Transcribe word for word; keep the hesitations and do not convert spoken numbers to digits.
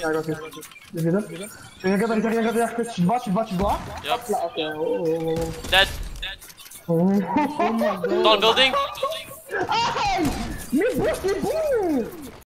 Yeah, I got it. You did it? Can you get it? Can you get it? Watch, watch, watch, watch. Yep. Okay. Oh. Dead. Oh. Tall building. Ay! Me boosted boom!